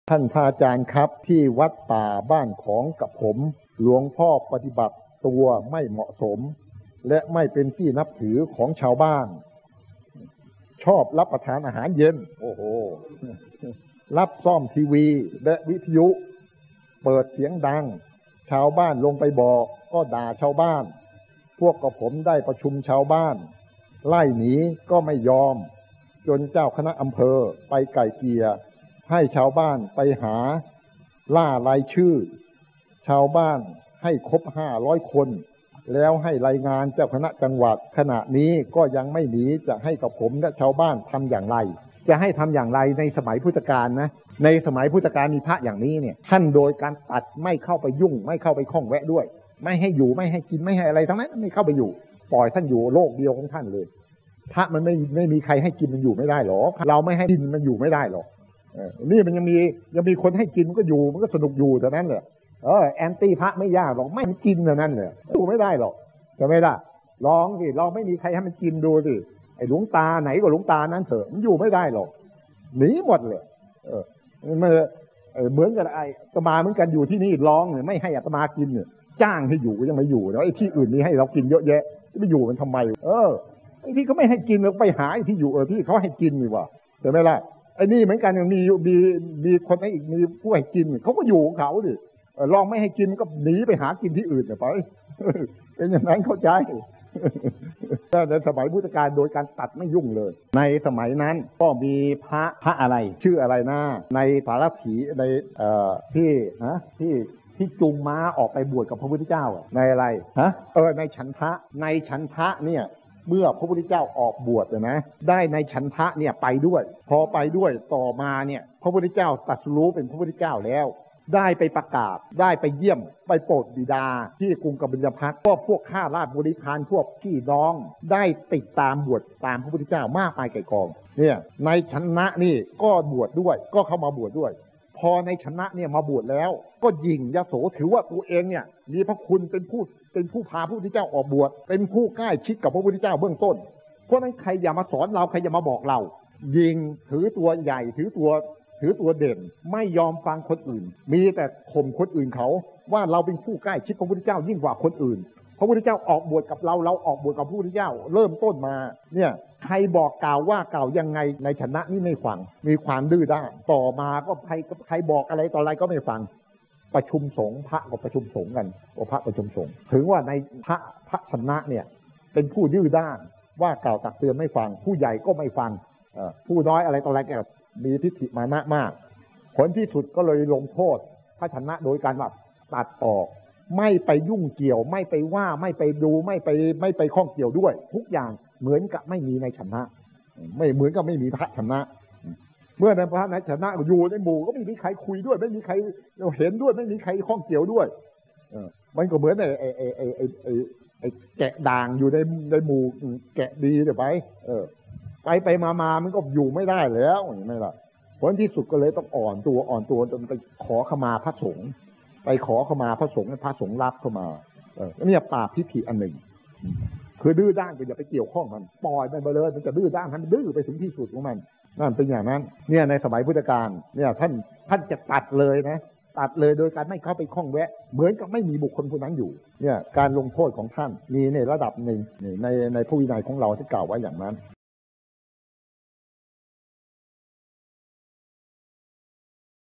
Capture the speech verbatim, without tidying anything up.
ท่านพระอาจารย์ครับที่วัดป่าบ้านของกับผมหลวงพ่อปฏิบัติตัวไม่เหมาะสมและไม่เป็นที่นับถือของชาวบ้านชอบรับประทานอาหารเย็นโอ้โหรับซ่อมทีวีและวิทยุเปิดเสียงดังชาวบ้านลงไปบอกก็ด่าชาวบ้านพวกกับผมได้ประชุมชาวบ้านไล่หนีก็ไม่ยอมจนเจ้าคณะอำเภอไปไก่เกลี่ยให้ชาวบ้านไปหาล่ารายชื่อชาวบ้านให้ครบห้าร้อยคนแล้วให้รายงานเจ้าคณะจังหวัดขณะนี้ก็ยังไม่หนีจะให้กับผมและชาวบ้านทำอย่างไรจะให้ทำอย่างไรในสมัยพุทธกาลนะในสมัยพุทธกาลมีพระอย่างนี้เนี่ยท่านโดยการตัดไม่เข้าไปยุ่งไม่เข้าไปข้องแวะด้วยไม่ให้อยู่ไม่ให้กินไม่ให้อะไรทั้งนั้นไม่เข้าไปอยู่ปล่อยท่านอยู่โลกเดียวของท่านเลยพระมันไม่ไม่มีใครให้กินมันอยู่ไม่ได้หรอกเราไม่ให้กินมันอยู่ไม่ได้หรอกนี่มันยังมียังมีคนให้กินมันก็อยู่มันก็สนุกอยู่แต่นั้นแหละเออแอนตี้พระไม่ยากหรอกไม่กินแต่นั้นเนี่ยอยู่ไม่ได้หรอกจะไม่ได้ลองสิลองไม่มีใครให้มันกินดูสิไอ้หลวงตาไหนก็หลวงตานั้นเถอะมันอยู่ไม่ได้หรอกหนีหมดเลยเออมันเหมือนกับไอ้อาตมาเหมือนกันอยู่ที่นี่ร้องเนี่ยไม่ให้อาตมากินเนี่ยจ้างให้อยู่ก็ยังไม่อยู่แล้วไอ้ที่อื่นนี่ให้เรากินเยอะแยะจะไปอยู่มันทำไมเออไอ้ที่เขาไม่ให้กินเราไปหาไอ้ที่อยู่เออที่เขาให้กินนี่ว่าใช่ไหมล่ะไอ้นี่เหมือนกันมีมีมีคนไอ้อีกมีผู้ให้กินเขาก็อยู่ของเขาดิลองไม่ให้กินก็หนีไปหากินที่อื่นไปเป็นอย่างนั้นเข้าใจแต่ในสมัยพุทธกาลโดยการตัดไม่ยุ่งเลยในสมัยนั้นก็มีพระพระอะไรชื่ออะไรนะในสารถีในเอ่อที่ฮะที่ที่จูงม้าออกไปบวชกับพระพุทธเจ้าในอะไรฮะเออในฉันทะในฉันทะเนี่ยเมื่อพระพุทธเจ้าออกบวชนะได้ในฉันทะเนี่ยไปด้วยพอไปด้วยต่อมาเนี่ยพระพุทธเจ้าตรัสรู้เป็นพระพุทธเจ้าแล้วได้ไปประกาศได้ไปเยี่ยมไปโปรดบิดาที่กรุงกบิลพัสดุก็พวกข้าราชบริพารพวกพี่น้องได้ติดตามบวชตามพระพุทธเจ้ามากมายไก่กองเนี่ยในชนะนี่ก็บวชด้วยก็เข้ามาบวชด้วยพอในชนะเนี่ยมาบวชแล้วก็ยิงยโสถือว่าตัวเองเนี่ยมีพระคุณเป็นผู้เป็นผู้พาพระพุทธเจ้าออกบวชเป็นผู้ใกล้ชิดกับพระพุทธเจ้าเบื้องต้นเพราะนั้นใครอย่ามาสอนเราใครอย่ามาบอกเรายิงถือตัวใหญ่ถือตัวถือตัวเด่นไม่ยอมฟังคนอื่นมีแต่ข่มคนอื่นเขาว่าเราเป็นผู้ใกล้ชิดพระพุทธเจ้ายิ่งกว่าคนอื่นพระพุทธเจ้าออกบวชกับเราเราออกบวชกับพระพุทธเจ้าเริ่มต้นมาเนี่ยใครบอกกล่าวว่ากล่าวยังไงในชนะนี่ไม่ฟังมีความดื้อด้านต่อมาก็ใครใครบอกอะไรต่ออะไรก็ไม่ฟังประชุมสงฆ์พระก็ประชุมสงฆ์กันก็พระประชุมสงฆ์ถึงว่าในพระพระชนะเนี่ยเป็นผู้ดื้อด้านว่ากล่าวตักเตือนไม่ฟังผู้ใหญ่ก็ไม่ฟังผู้น้อยอะไรต่ออะไรแกมีทิฏฐิมานะมากผลที่สุดก็เลยลงโทษพระชนะโดยการแบบตัดออกไม่ไปยุ่งเกี่ยวไม่ไปว่าไม่ไปดูไม่ไปไม่ไปข้องเกี่ยวด้วยทุกอย่างเหมือนกับไม่มีในชนะไม่เหมือนกับไม่มีพระชนะเมื่อในพระในชนะอยู่ในหมู่ก็ไม่มีใครคุยด้วยไม่มีใครเห็นด้วยไม่มีใครข้องเกี่ยวด้วยมันก็เหมือนไอ้ไอ้ไอ้ไอ้ไอ้ไอ้ไอ้แกะด่างอยู่ในในหมู่แกะดีเดี๋ยวไปเออไปไปมามามันก็อยู่ไม่ได้แล้วอย่างนี้ล่ะผลที่สุดก็เลยต้องอ่อนตัวอ่อนตัวจนไปขอขมาพระสงฆ์ไปขอขมาพระสงฆ์ให้พระสงฆ์รับเข้ามาเออเนี่ยปราบทิฏฐิอันหนึ่งคือดื้อด้านก็อย่าไปเกี่ยวข้องมันปล่อยมันไปเลยมันจะดื้อด้านมันดื้อไปถึงที่สุดของมันนั่นเป็นอย่างนั้นเนี่ยในสมัยพุทธกาลเนี่ยท่านท่านจะตัดเลยนะตัดเลยโดยการไม่เข้าไปข้องแวะเหมือนกับไม่มีบุคคลผู้นั้นอยู่เนี่ยการลงโทษของท่านมีในระดับหนึ่งในในพระวินัยของเราที่กล่าวไว้อย่างนั้น